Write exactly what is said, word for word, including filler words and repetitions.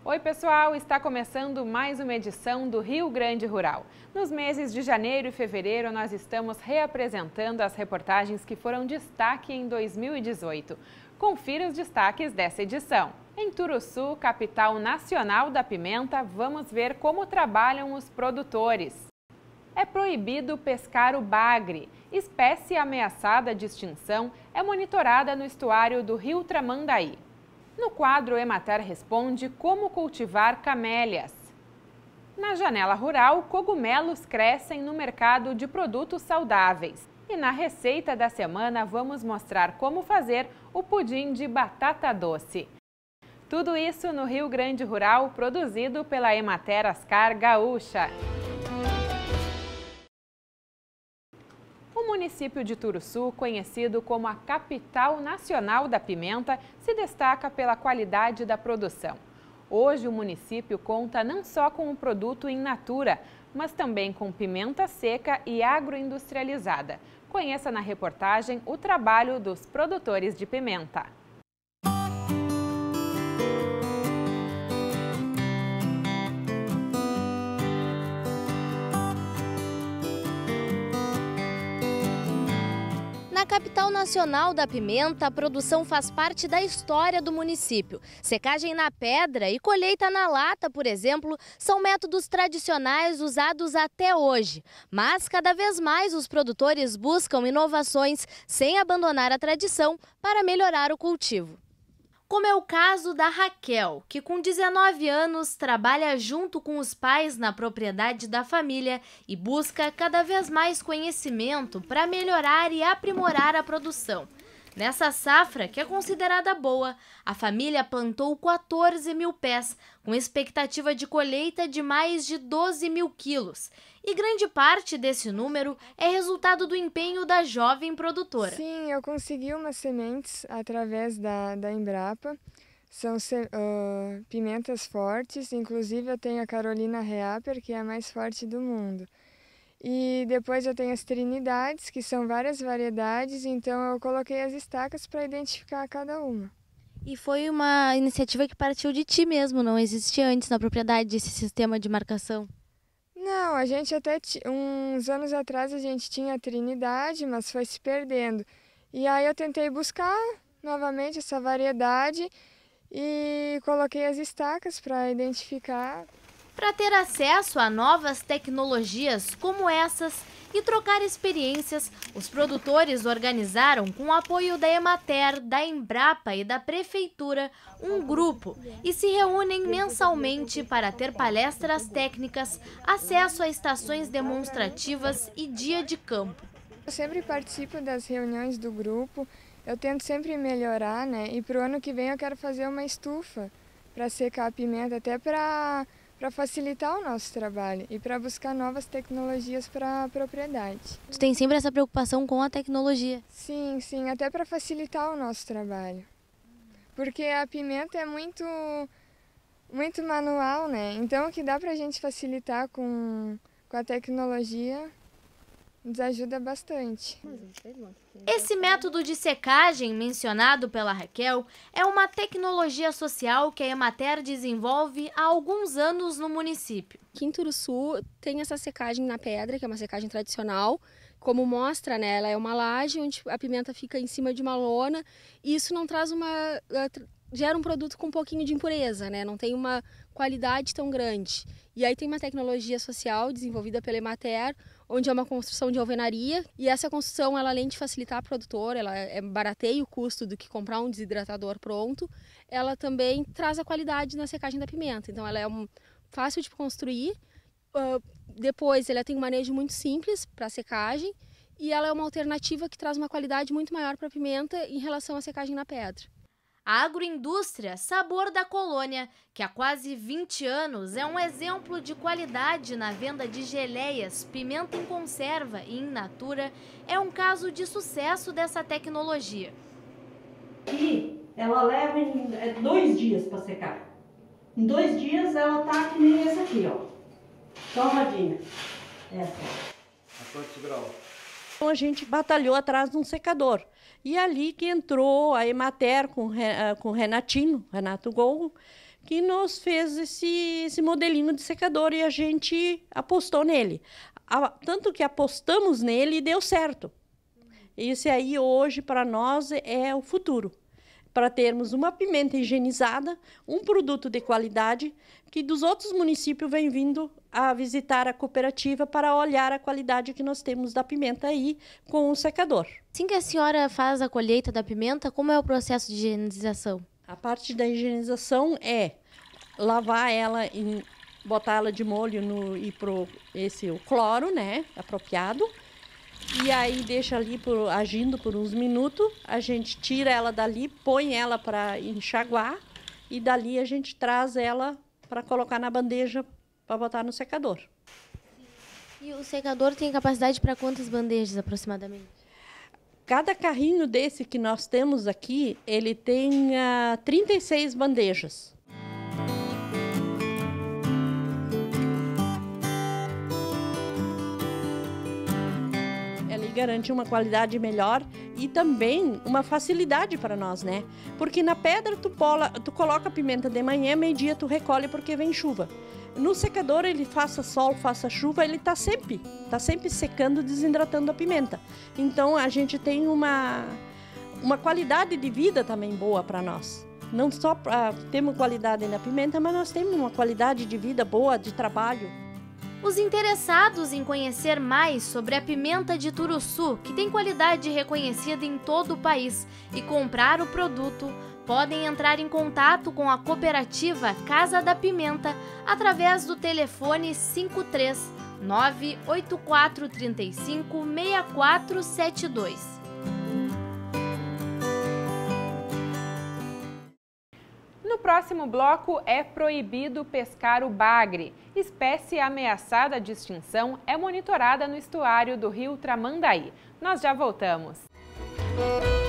Oi pessoal, está começando mais uma edição do Rio Grande Rural. Nos meses de janeiro e fevereiro nós estamos reapresentando as reportagens que foram destaque em dois mil e dezoito. Confira os destaques dessa edição. Em Turuçu, capital nacional da pimenta, vamos ver como trabalham os produtores. É proibido pescar o bagre. Espécie ameaçada de extinção é monitorada no estuário do Rio Tramandaí. No quadro, Emater responde como cultivar camélias. Na Janela Rural, cogumelos crescem no mercado de produtos saudáveis. E na receita da semana, vamos mostrar como fazer o pudim de batata doce. Tudo isso no Rio Grande Rural, produzido pela Emater Ascar Gaúcha. O município de Turuçu, conhecido como a capital nacional da pimenta, se destaca pela qualidade da produção. Hoje o município conta não só com o produto in natura, mas também com pimenta seca e agroindustrializada. Conheça na reportagem o trabalho dos produtores de pimenta. Na capital nacional da pimenta, a produção faz parte da história do município. Secagem na pedra e colheita na lata, por exemplo, são métodos tradicionais usados até hoje. Mas cada vez mais os produtores buscam inovações sem abandonar a tradição para melhorar o cultivo. Como é o caso da Raquel, que com dezenove anos trabalha junto com os pais na propriedade da família e busca cada vez mais conhecimento para melhorar e aprimorar a produção. Nessa safra, que é considerada boa, a família plantou quatorze mil pés, com expectativa de colheita de mais de doze mil quilos. E grande parte desse número é resultado do empenho da jovem produtora. Sim, eu consegui umas sementes através da, da Embrapa. São uh, pimentas fortes, inclusive eu tenho a Carolina Reaper, que é a mais forte do mundo. E depois eu tenho as Trinidades, que são várias variedades, então eu coloquei as estacas para identificar cada uma. E foi uma iniciativa que partiu de ti mesmo, não existia antes na propriedade esse sistema de marcação? Não, a gente até, uns anos atrás a gente tinha a Trinidade, mas foi se perdendo. E aí eu tentei buscar novamente essa variedade e coloquei as estacas para identificar. Para ter acesso a novas tecnologias como essas e trocar experiências, os produtores organizaram, com o apoio da Emater, da Embrapa e da Prefeitura, um grupo e se reúnem mensalmente para ter palestras técnicas, acesso a estações demonstrativas e dia de campo. Eu sempre participo das reuniões do grupo, eu tento sempre melhorar, né? E para o ano que vem eu quero fazer uma estufa para secar a pimenta, até para... para facilitar o nosso trabalho e para buscar novas tecnologias para a propriedade. Tu tem sempre essa preocupação com a tecnologia? Sim, sim, até para facilitar o nosso trabalho. Porque a pimenta é muito, muito manual, né? Então o que dá para a gente facilitar com, com a tecnologia nos ajuda bastante. Esse método de secagem mencionado pela Raquel é uma tecnologia social que a Emater desenvolve há alguns anos no município. Aqui em Turuçu tem essa secagem na pedra, que é uma secagem tradicional. Como mostra, né, ela é uma laje onde a pimenta fica em cima de uma lona e isso não traz uma... gera um produto com um pouquinho de impureza, né? Não tem uma qualidade tão grande. E aí tem uma tecnologia social desenvolvida pela Emater, onde é uma construção de alvenaria, e essa construção, ela, além de facilitar a produtora, ela é, barateia o custo do que comprar um desidratador pronto, ela também traz a qualidade na secagem da pimenta. Então ela é um, fácil de construir, uh, depois ela tem um manejo muito simples para secagem, e ela é uma alternativa que traz uma qualidade muito maior para a pimenta em relação à secagem na pedra. A agroindústria Sabor da Colônia, que há quase vinte anos é um exemplo de qualidade na venda de geleias, pimenta em conserva e in natura, é um caso de sucesso dessa tecnologia. E ela leva em dois dias para secar. Em dois dias ela tá que nem essa aqui, ó. Torradinha. Essa. A quantos graus? Então a gente batalhou atrás de um secador. E ali que entrou a Emater com, com o Renatinho, Renato Gol, que nos fez esse, esse modelinho de secador e a gente apostou nele. A, tanto que apostamos nele e deu certo. Esse aí hoje para nós é o futuro. Para termos uma pimenta higienizada, um produto de qualidade, que dos outros municípios vem vindo a visitar a cooperativa para olhar a qualidade que nós temos da pimenta aí com o secador. Assim que a senhora faz a colheita da pimenta, como é o processo de higienização? A parte da higienização é lavar ela, em, botar ela de molho no, e pro esse o cloro, né, apropriado. E aí deixa ali por, agindo por uns minutos, a gente tira ela dali, põe ela para enxaguar e dali a gente traz ela para colocar na bandeja para botar no secador. E o secador tem capacidade para quantas bandejas aproximadamente? Cada carrinho desse que nós temos aqui, ele tem uh, trinta e seis bandejas. Garante uma qualidade melhor e também uma facilidade para nós, né? Porque na pedra tu, pola, tu coloca a pimenta de manhã, meio-dia tu recolhe porque vem chuva. No secador, ele faça sol, faça chuva, ele tá sempre, tá sempre secando, desidratando a pimenta. Então a gente tem uma, uma qualidade de vida também boa para nós. Não só pra, temos qualidade na pimenta, mas nós temos uma qualidade de vida boa, de trabalho. Os interessados em conhecer mais sobre a pimenta de Turuçu, que tem qualidade reconhecida em todo o país, e comprar o produto, podem entrar em contato com a cooperativa Casa da Pimenta através do telefone cinco três nove oito quatro três cinco seis quatro sete dois. No próximo bloco, é proibido pescar o bagre. Espécie ameaçada de extinção é monitorada no estuário do rio Tramandaí. Nós já voltamos.